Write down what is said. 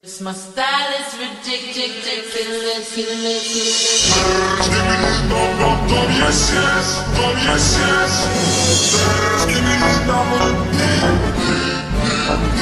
My style is ridiculous. Give me this number, yes, yes, yes, yes. Give me this number.